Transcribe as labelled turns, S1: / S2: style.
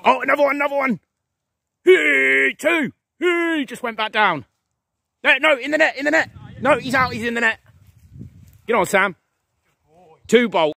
S1: Oh, another one, another one. Hey, two. Hey, just went back down. No, in the net, in the net. No, he's out, he's in the net. Get on, Sam. 2 bolt.